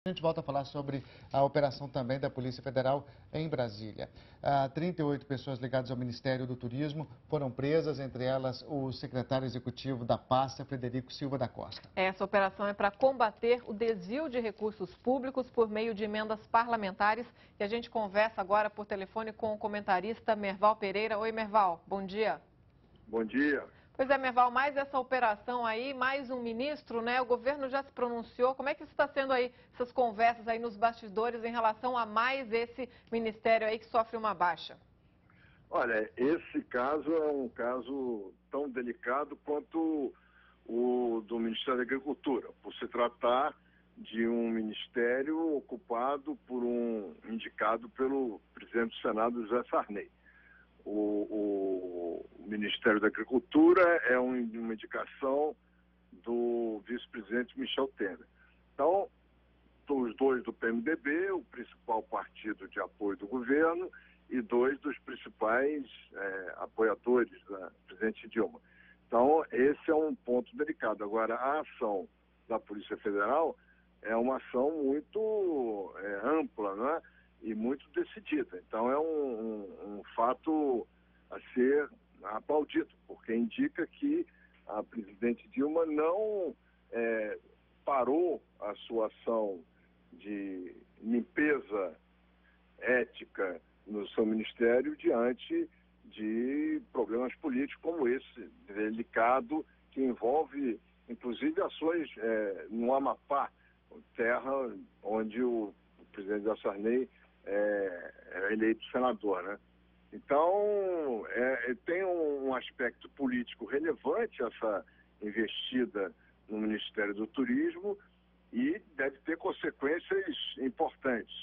A gente volta a falar sobre a operação também da Polícia Federal em Brasília. 38 pessoas ligadas ao Ministério do Turismo foram presas, entre elas o secretário executivo da pasta, Frederico Silva da Costa. Essa operação é para combater o desvio de recursos públicos por meio de emendas parlamentares. E a gente conversa agora por telefone com o comentarista Merval Pereira. Oi, Merval, bom dia. Bom dia. Pois é, Merval, mais essa operação aí, mais um ministro, né? O governo já se pronunciou. Como é que está sendo aí essas conversas aí nos bastidores em relação a mais esse ministério aí que sofre uma baixa? Olha, esse caso é um caso tão delicado quanto o do Ministério da Agricultura, por se tratar de um ministério ocupado por um indicado pelo presidente do Senado, José Sarney. O Ministério da Agricultura é uma indicação do vice-presidente Michel Temer. Então, os dois do PMDB, o principal partido de apoio do governo, e dois dos principais apoiadores da presidente Dilma. Então, esse é um ponto delicado. Agora, a ação da Polícia Federal é uma ação muito ampla, né? E muito decidida. Então, é um fato a ser aplaudido, porque indica que a presidente Dilma não parou a sua ação de limpeza ética no seu ministério diante de problemas políticos como esse, delicado, que envolve, inclusive, ações no Amapá, terra onde o presidente Sarney é eleito senador, né? Então, tem um aspecto político relevante essa investida no Ministério do Turismo e deve ter consequências importantes.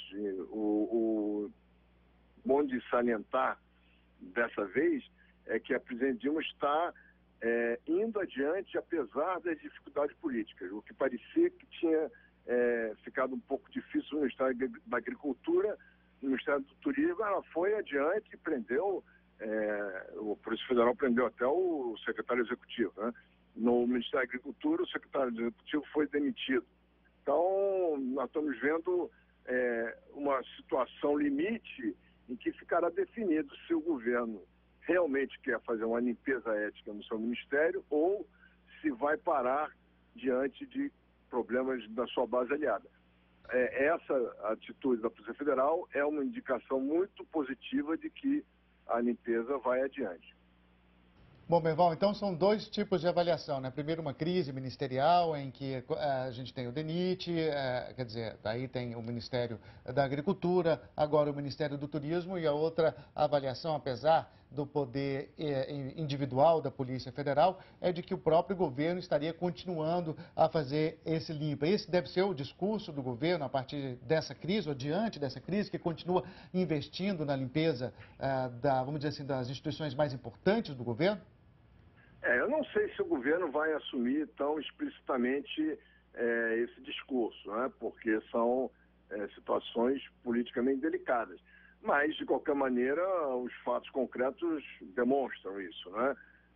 O bom de salientar dessa vez é que a presidente Dilma está indo adiante apesar das dificuldades políticas. O que parecia que tinha ficado um pouco difícil no Ministério da Agricultura, no Ministério do Turismo, ela foi adiante e prendeu, o Polícia Federal prendeu até o secretário executivo, né? No Ministério da Agricultura, o secretário executivo foi demitido. Então, nós estamos vendo uma situação limite em que ficará definido se o governo realmente quer fazer uma limpeza ética no seu ministério ou se vai parar diante de problemas da sua base aliada. Essa atitude da Polícia Federal é uma indicação muito positiva de que a limpeza vai adiante. Bom, Merval, então são dois tipos de avaliação, né? Primeiro, uma crise ministerial em que a gente tem o DENIT, quer dizer, daí tem o Ministério da Agricultura, agora o Ministério do Turismo, e a outra avaliação, apesar do poder individual da Polícia Federal, é de que o próprio governo estaria continuando a fazer esse limpa. Esse deve ser o discurso do governo a partir dessa crise, ou diante dessa crise, que continua investindo na limpeza vamos dizer assim, das instituições mais importantes do governo? Eu não sei se o governo vai assumir tão explicitamente esse discurso, né? Porque são situações politicamente delicadas. Mas, de qualquer maneira, os fatos concretos demonstram isso, né?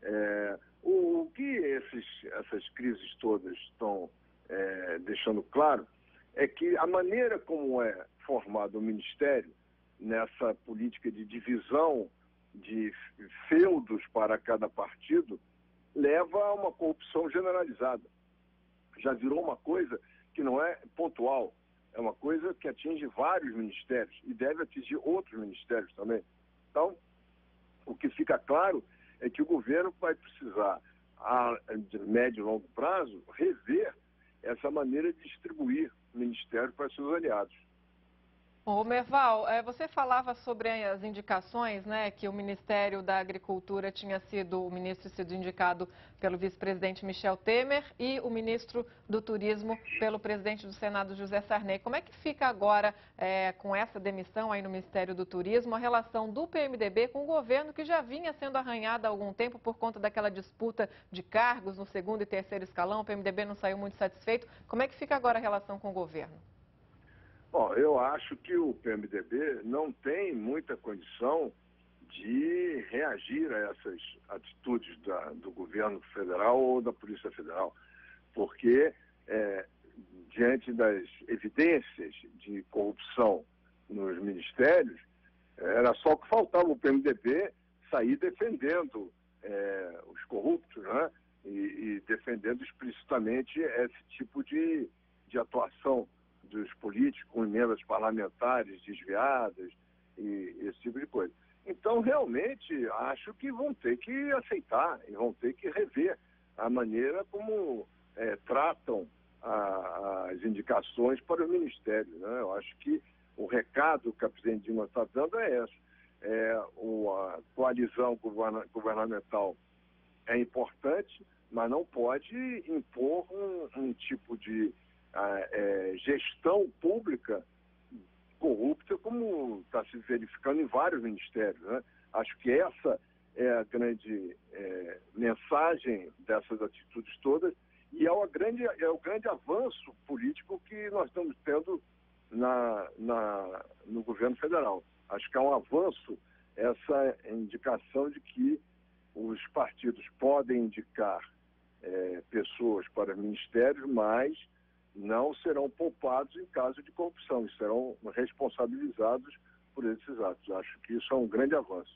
O que essas crises todas estão deixando claro é que a maneira como é formado o Ministério, nessa política de divisão de feudos para cada partido, leva a uma corrupção generalizada. Já virou uma coisa que não é pontual, é uma coisa que atinge vários ministérios e deve atingir outros ministérios também. Então, o que fica claro é que o governo vai precisar, de médio e longo prazo, rever essa maneira de distribuir o ministério para seus aliados. Ô, Merval, você falava sobre as indicações, né, que o Ministério da Agricultura o ministro sido indicado pelo vice-presidente Michel Temer e o ministro do Turismo pelo presidente do Senado, José Sarney. Como é que fica agora, com essa demissão aí no Ministério do Turismo, a relação do PMDB com o governo, que já vinha sendo arranhada há algum tempo por conta daquela disputa de cargos no segundo e terceiro escalão? O PMDB não saiu muito satisfeito. Como é que fica agora a relação com o governo? Bom, eu acho que o PMDB não tem muita condição de reagir a essas atitudes do governo federal ou da Polícia Federal, porque diante das evidências de corrupção nos ministérios, era só o que faltava o PMDB sair defendendo os corruptos, né? E defendendo explicitamente esse tipo de atuação dos políticos com emendas parlamentares desviadas e esse tipo de coisa. Então, realmente, acho que vão ter que aceitar e vão ter que rever a maneira como tratam as indicações para os ministérios, né? Eu acho que o recado que a presidente Dilma está dando é esse. A coalizão governamental é importante, mas não pode impor um tipo de gestão pública corrupta como está se verificando em vários ministérios, né? Acho que essa é a grande mensagem dessas atitudes todas e é o grande avanço político que nós estamos tendo no governo federal. Acho que é um avanço essa indicação de que os partidos podem indicar pessoas para ministérios, mas não serão poupados em caso de corrupção, e serão responsabilizados por esses atos. Acho que isso é um grande avanço.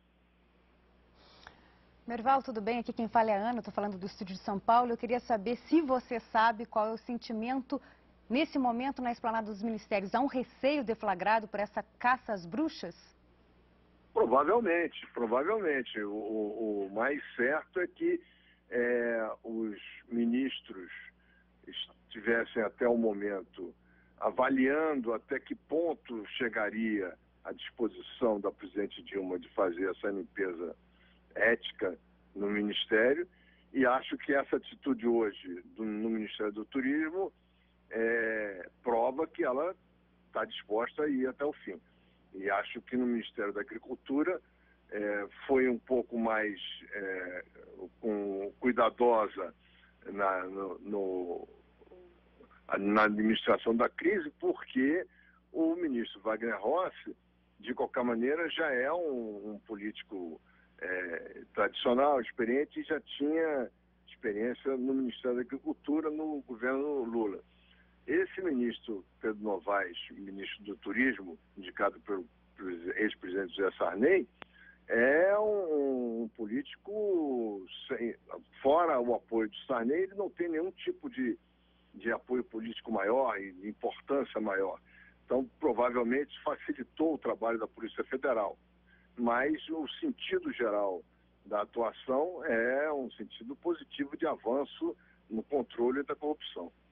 Merval, tudo bem? Aqui quem fala é a Ana, estou falando do estúdio de São Paulo. Eu queria saber se você sabe qual é o sentimento nesse momento na esplanada dos ministérios. Há um receio deflagrado por essa caça às bruxas? Provavelmente. O mais certo é que os ministros estivessem até o momento avaliando até que ponto chegaria a disposição da presidente Dilma de fazer essa limpeza ética no Ministério, e acho que essa atitude hoje no Ministério do Turismo prova que ela está disposta a ir até o fim. E acho que no Ministério da Agricultura foi um pouco mais cuidadosa na administração da crise, porque o ministro Wagner Rossi, de qualquer maneira, já é um político tradicional, experiente, e já tinha experiência no Ministério da Agricultura no governo Lula. Esse ministro Pedro Novaes, ministro do Turismo, indicado pelo ex-presidente José Sarney, é um político, fora o apoio de Sarney, ele não tem nenhum tipo de apoio político maior e de importância maior. Então, provavelmente, facilitou o trabalho da Polícia Federal. Mas o sentido geral da atuação é um sentido positivo de avanço no controle da corrupção.